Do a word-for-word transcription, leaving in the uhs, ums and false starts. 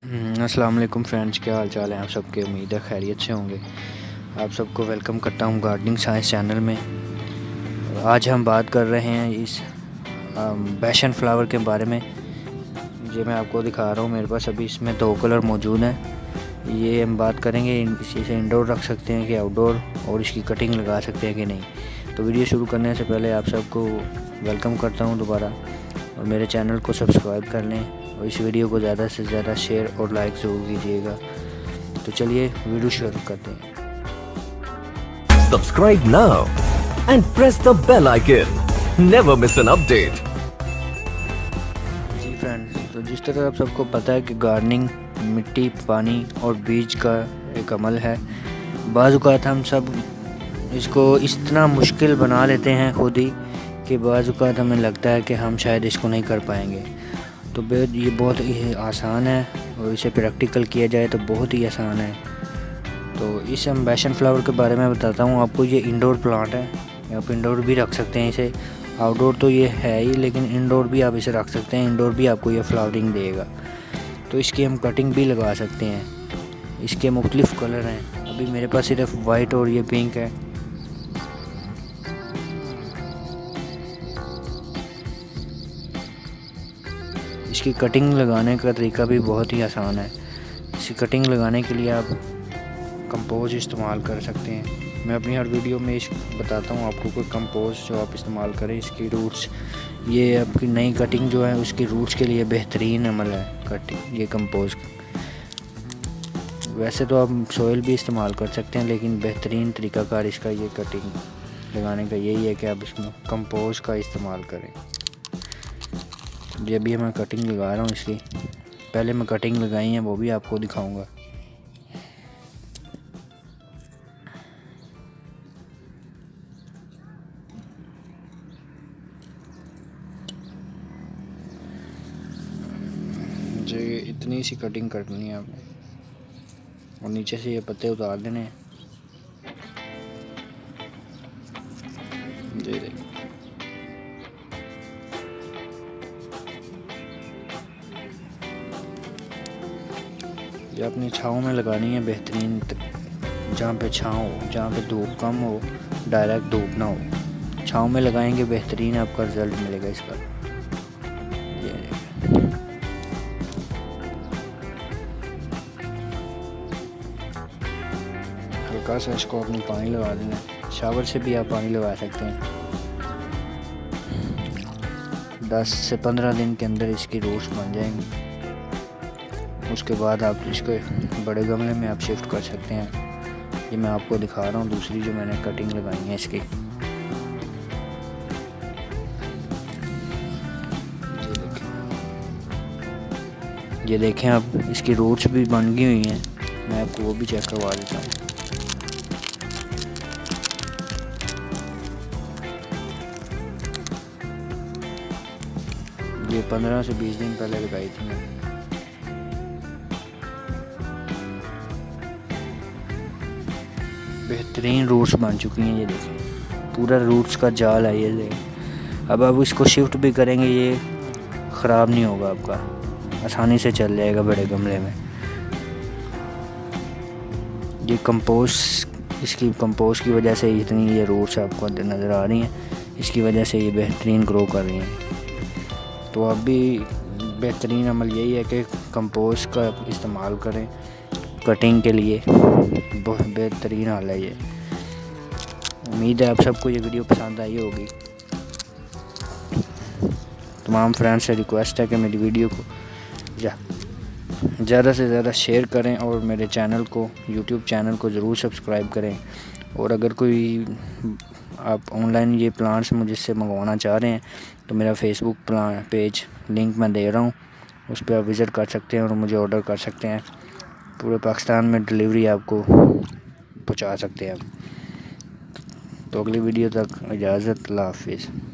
अस्सलाम वालेकुम फ्रेंड्स, क्या हाल चाल है आप सबके। उम्मीद है खैरियत से होंगे। आप सबको वेलकम करता हूँ गार्डनिंग साइंस चैनल में। आज हम बात कर रहे हैं इस पैशन फ्लावर के बारे में। ये मैं आपको दिखा रहा हूँ, मेरे पास अभी इसमें दो कलर मौजूद हैं। ये हम बात करेंगे इसी से इंडोर रख सकते हैं कि आउटडोर, और इसकी कटिंग लगा सकते हैं कि नहीं। तो वीडियो शुरू करने से पहले आप सबको वेलकम करता हूँ दोबारा, और मेरे चैनल को सब्सक्राइब कर लें और इस वीडियो को ज़्यादा से ज़्यादा शेयर और लाइक ज़रूर कीजिएगा। तो चलिए वीडियो शुरू करते हैं। Subscribe now and press the bell icon. Never miss an update. जी फ्रेंड्स, तो जिस तरह आप सबको पता है कि गार्डनिंग मिट्टी, पानी और बीज का एक अमल है। बाज़ औक़ात हम सब इसको इस तरह मुश्किल बना लेते हैं खुद ही कि बाज़ औक़ात हमें लगता है कि हम शायद इसको नहीं कर पाएंगे। तो ये बहुत ही आसान है और इसे प्रैक्टिकल किया जाए तो बहुत ही आसान है। तो इस हम पैशन फ्लावर के बारे में बताता हूँ आपको। ये इंडोर प्लांट है, आप इंडोर भी रख सकते हैं इसे। आउटडोर तो ये है ही, लेकिन इंडोर भी आप इसे रख सकते हैं। इंडोर भी आपको ये फ्लावरिंग देगा। तो इसकी हम कटिंग भी लगा सकते हैं। इसके मुख्तलिफ़ कलर हैं, अभी मेरे पास सिर्फ वाइट और ये पिंक है। इसकी कटिंग लगाने का तरीका भी बहुत ही आसान है। इसकी कटिंग लगाने के लिए आप कंपोज इस्तेमाल कर सकते हैं। मैं अपनी हर वीडियो में इस बताता हूँ आपको कोई कंपोज जो आप इस्तेमाल करें। इसकी रूट्स, ये आपकी नई कटिंग जो है उसकी रूट्स के लिए बेहतरीन अमल है कटिंग, ये कंपोज। वैसे तो आप सोयल भी इस्तेमाल कर सकते हैं, लेकिन बेहतरीन तरीक़ाकार इसका ये कटिंग लगाने का यही है कि आप इसमें कंपोज का इस्तेमाल करें। ये भी मैं कटिंग लगा रहा हूँ इसकी। पहले मैं कटिंग लगाई है वो भी आपको दिखाऊंगा। मुझे इतनी सी कटिंग करनी है आपने, और नीचे से ये पत्ते उतार देने हैं। ये देखिए, ये अपनी छाँव में लगानी है बेहतरीन, जहाँ पे छाँव हो, जहाँ पे धूप कम हो, डायरेक्ट धूप ना हो। छाँव में लगाएंगे बेहतरीन आपका रिज़ल्ट मिलेगा इसका। ये हल्का सा इसको अपनी पानी लगा देना है। शावर से भी आप पानी लगा सकते हैं। दस से पंद्रह दिन के अंदर इसकी रूट्स बन जाएंगी। उसके बाद आप इसको बड़े गमले में आप शिफ्ट कर सकते हैं। ये मैं आपको दिखा रहा हूँ दूसरी जो मैंने कटिंग लगाई है इसकी। ये देखें, ये देखें आप, इसकी रूट्स भी बन गई हुई हैं। मैं आपको वो भी चेक करवा देता हूँ। ये पंद्रह से बीस दिन पहले लगाई थी मैंने। बेहतरीन रूट्स बन चुकी हैं। ये देखें, पूरा रूट्स का जाल है ये देखें। अब आप इसको शिफ्ट भी करेंगे, ये ख़राब नहीं होगा आपका, आसानी से चल जाएगा बड़े गमले में। ये कंपोस्ट, इसकी कंपोस्ट की वजह से इतनी ये रूट्स आपको नज़र आ रही हैं। इसकी वजह से ये बेहतरीन ग्रो कर रही हैं। तो अब भी बेहतरीन अमल यही है कि कंपोस्ट का इस्तेमाल करें कटिंग के लिए। बहुत बेहतरीन हाल है ये। उम्मीद है आप सबको ये वीडियो पसंद आई होगी। तमाम फ्रेंड्स से रिक्वेस्ट है कि मेरी वीडियो को ज़्यादा से ज़्यादा शेयर करें और मेरे चैनल को, यूट्यूब चैनल को ज़रूर सब्सक्राइब करें। और अगर कोई आप ऑनलाइन ये प्लांट्स मुझसे मंगवाना चाह रहे हैं तो मेरा फेसबुक प्लान पेज लिंक मैं दे रहा हूँ, उस पर आप विज़िट कर सकते हैं और मुझे ऑर्डर कर सकते हैं। पूरे पाकिस्तान में डिलीवरी आपको पहुंचा सकते हैं। तो अगली वीडियो तक इजाज़त, अल्लाह हाफिज़।